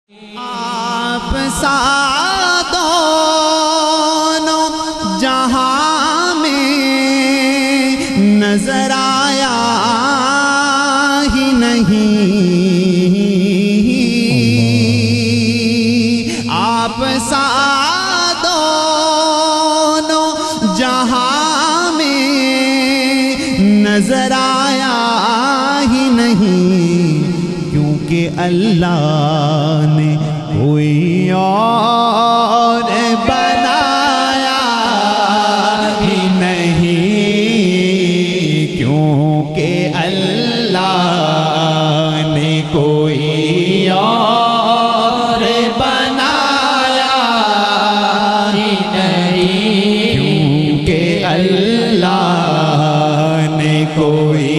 آپ سا دونوں جہاں میں نظر آیا ہی نہیں، آپ سا دونوں جہاں میں نظر آیا ہی نہیں، کیونکہ اللہ نے کوئی اور بنایا ہی نہیں، کیونکہ اللہ نے کوئی اور بنایا ہی نہیں، کیونکہ اللہ نے کوئی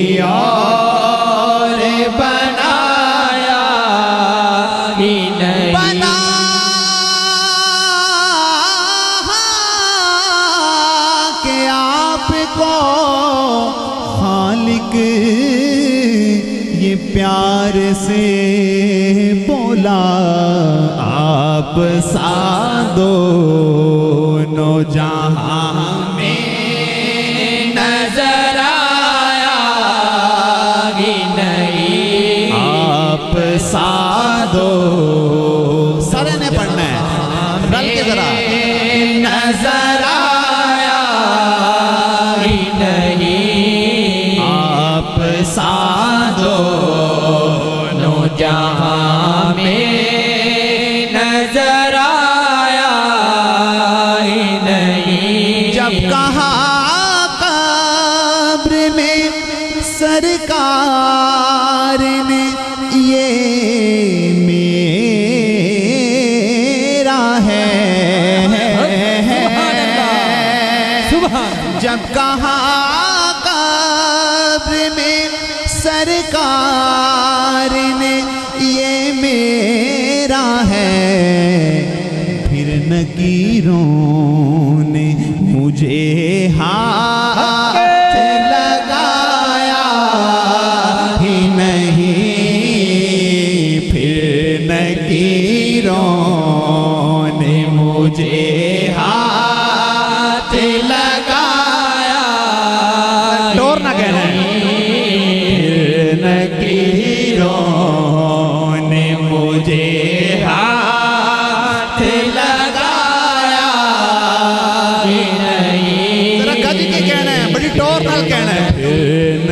اور بنایا ہی نہیں، بنا کہ آپ کو خالق یہ پیار سے بولا، آپ سا دونوں جہاں میں نظر آیا ہی نہیں، آپ سا دو سارے نے پڑھنا ہے رل کے ذرا، نظر آیا ہی نہیں، آپ سا دونوں جہاں میں نظر آیا ہی نہیں، جب کہا قبر میں سرکار نے یہ میرا ہے، جب کہا قبر میں سرکار نے یہ میرا ہے، پھر نکیروں نے مجھے ہاتھ لگایا ہی نہیں، پھر نکیروں نے مجھے ہاتھ لگایا، ٹور نہ کہنا ہے، پھر نکیروں نے مجھے ہاتھ لگایا ہی نہیں، ذرا گج کے کہنا ہے، بڑی ٹور نہ کہنا ہے، پھر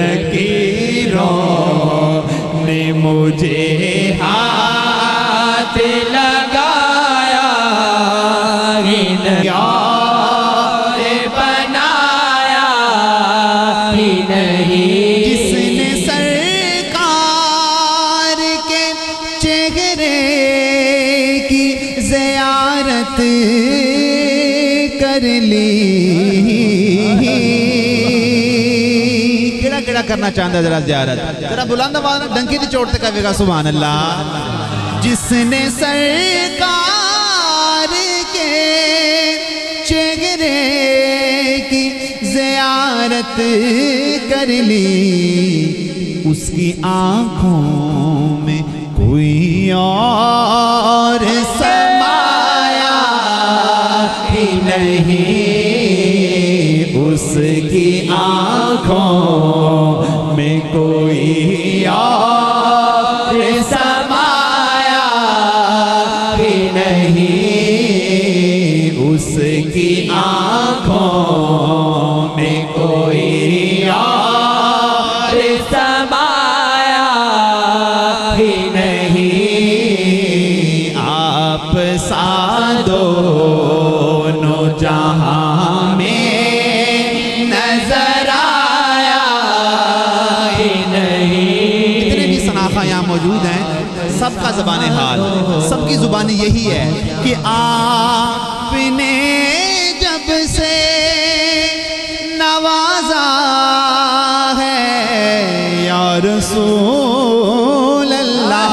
نکیروں نے مجھے ہاتھ لگایا ہی نہیں، اور بنایا ہی نہیں، جس نے سرکار کے چہرے کی زیارت کر لی، کیڑا کیڑا کرنا چاہتا ہے ذرا زیارت، ذرا بلند آواز نہ ڈنکی دی چوٹ تے کہے گا سبحان اللہ، جس نے سرکار کے چہرے کی زیارت کر لی، اس کی آنکھوں میں کوئی اور سمایا ہی نہیں، اس کی آنکھوں میں کوئی اور سمایا ہی نہیں، اس کی آنکھوں میں کوئی اور سمایا ہی نہیں، آپ سا دونوں جہاں میں نظر آیا ہی نہیں، جتنے بھی صنافہ یہاں موجود ہیں سب کا زبان حال، سب کی زبانی یہی ہے کہ آپ نے جب سے نوازا ہے یا رسول اللہ،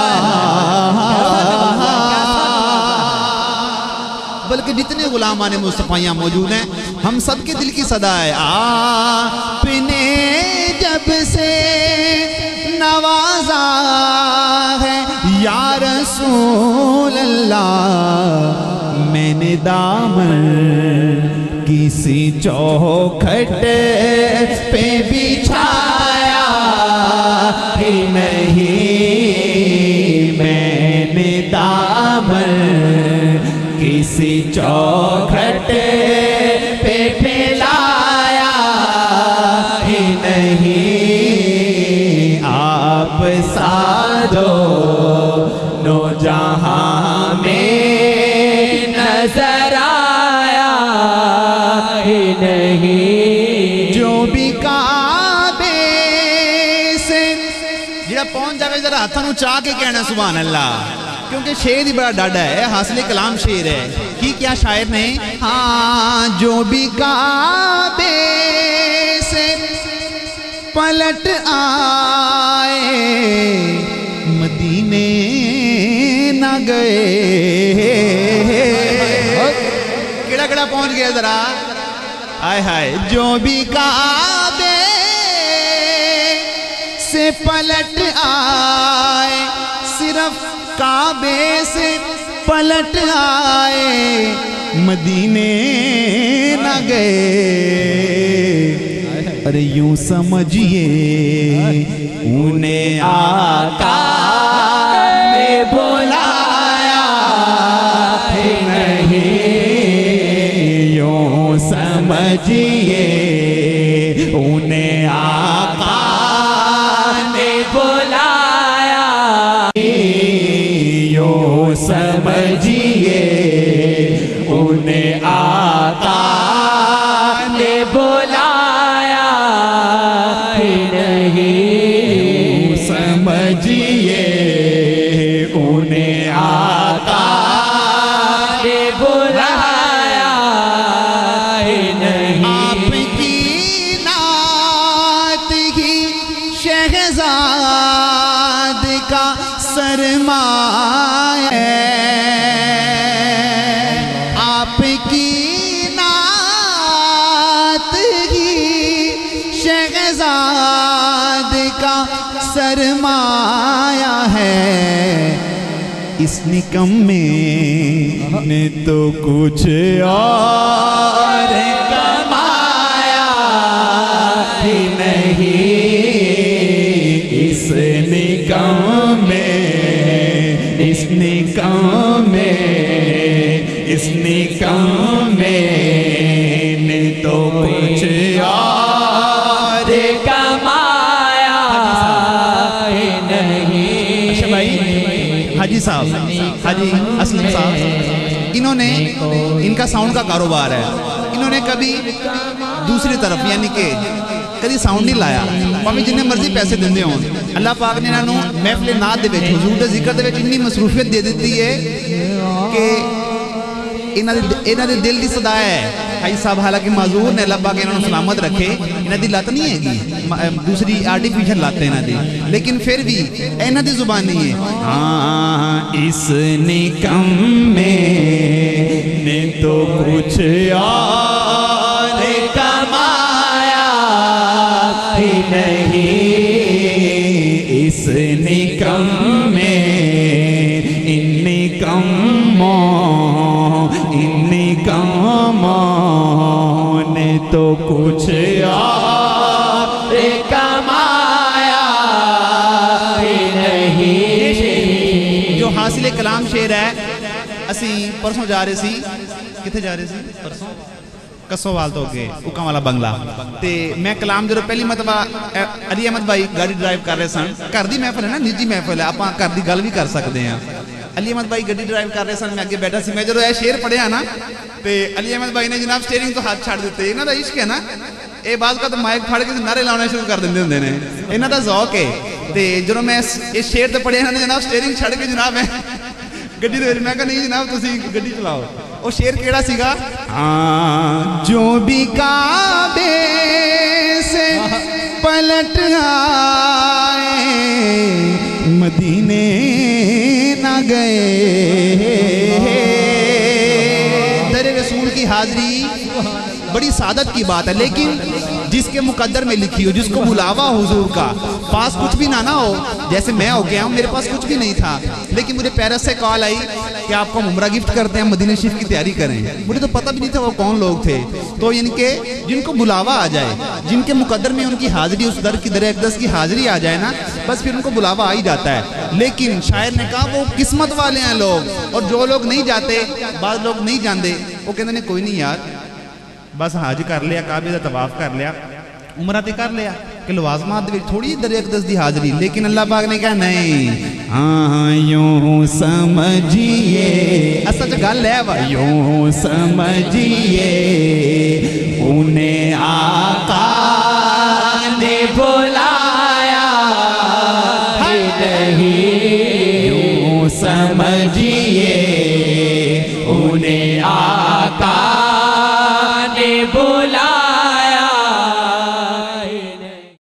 بلکہ جتنے غلامان مصطفیٰ یہاں موجود ہیں ہم سب کے دل کی صدا ہے، آپ نے جب سے نوازا ہے یا یا رسول اللہ میں نے دامن کسی چوکھٹ پہ بچھایا ہی نہیں، میں نے دامن کسی چوکھٹ پہ پھیلایا ہی نہیں، آپ سادو نو جہاں میں نظر آیا ہی نہیں، جو بھی کعبے سے جڑا پہنچ جاوے ذرا ہاتھوں نو چاہ کے کہنا سبحان اللہ، کیونکہ شعر ہی بڑا ڈاڈا ہے، حاصل کلام شعر ہے۔ کی کیا شاعر نے؟ ہاں جو بھی کعبے سے پلٹ آئے مدینے نہ گئے، کیڑا کیڑا پہنچ گیا ذرا، آئے ہائے، جو بھی کعبے سے پلٹ آئے، صرف کعبے سے پلٹ آئے مدینے نہ گئے، ارے یوں سمجھئے انہیں آقا نے بلایا ہی نہیں، یوں سمجھئے انہیں آقا نے بلایا، یوں سمجھئے انہیں آقا نے بلایا ہی نہیں، سمجھئے انہیں آقا نے بلایا ہی نہیں، آپ کی نعت ہی شہزاد کا سرمایہ ہے، آپ کی نعت ہی شہزاد کا سرمایہ ہے، اس نکمے نے تو کچھ اور کمایا ہی نہیں، اس نکمے نے تو کچھ اور کمایا ہی نہیں۔ اچھا بھائی حاجی صاحب، حاجی اسلم صاحب، انہوں نے ان کا ساؤنڈ کا کاروبار ہے، انہوں نے کبھی دوسری طرف یعنی کہ کبھی ساؤنڈ نہیں لایا، پاویں جننے مرضی پیسے دیندے ہوں، اللہ پاک نے انہوں محفل نعت دے وچ حضور دے ذکر دے وچ اتنی مصروفیت دے دیتی ہے کہ انہاں دے دل دی صدا ہے۔ حاجی صاحب حالانکہ معذور نے، اللہ پاک انہوں نے سلامت رکھے، انہاں دی لت نہیں ہے گی دوسری آرٹیفیشل لت ہے انہاں دی، لیکن پھر بھی انہاں دی زبان نہیں ہے۔ ہاں اس نکمے نے تو کچھ اور کمایا ہی نہیں، اس نکمے ان نکموں نے تو کچھ اور کمایا ہی نہیں۔ جو حاصل کلام شعر ہے، اسی پرسوں جا رہے سی، کتھے جا رہے سی؟ پرسوں کسووال تو گئے اکاں والا بنگلہ تے میں کلام جو پہلی مرتبہ علی احمد بھائی گاڑی ڈرائیو کر رہے سن، گھر دی محفل ہے نا، نجی محفل ہے، آپاں گھر دی گل بھی کر سکتے ہیں۔ علی احمد بھائی گاڑی ڈرائیو کر رہے سن، میں اگے بیٹھا سی، میں جدوں اے شعر پڑھیا نا تے علی احمد بھائی نے جناب سٹیئرنگ تو ہاتھ چھڑ دیتے، انہاں دا عشق ہے نا، اے بعض کا تو مائک پھڑ کے نعرے لانے شروع کر دیندے ہوندے نے، انہاں دا ذوق ہے۔ تے جدوں میں اس شعر تے پڑھیا نا جناب سٹیئرنگ چھڑ کے جناب میں گڈی دے وچ میں کہا نہیں جناب تسی گڈی چلاؤ۔ وہ شعر کیڑا سیگا؟ جو بھی کعبے سے پلٹ آئے مدینے نہ گئے، در رسول کی حاضری بڑی سعادت کی بات ہے، لیکن جس کے مقدر میں لکھی ہو، جس کو بلاوا حضور کا، پاس کچھ بھی نہ ہو، جیسے میں ہو گیا ہوں، میرے پاس کچھ بھی نہیں تھا، لیکن مجھے پیرس سے کال آئی کہ آپ کو عمرہ گفٹ کرتے ہیں، مدینہ شریف کی تیاری کریں. مجھے تو پتہ بھی نہیں تھا وہ کون لوگ تھے. تو یعنی کہ جن کو بلاوا آ جائے، جن کے مقدر میں ان کی حاضری، اس در کی در اقدس کی حاضری آ جائے نا، بس پھر ان کو بلاوا آ ہی جاتا ہے. لیکن شاعر نے کہا وہ قسمت والے ہیں لوگ، اور جو لوگ نہیں جاتے، بعض لوگ نہیں جاندے، وہ کہتے ہیں کوئی نہیں یار، بس حج کر لیا، کعبے دا طواف کر لیا، عمرہ تے کر لیا، کہ لوازمات دے تھوڑی در اقدس دی حاضری. لیکن اللہ پاک نے کہا نہیں، ہاں یوں سمجھیے، اصل گل ہے وہ یوں سمجھیے، انہیں آقا نے بلایا ہی نہیں، یوں سمجھیے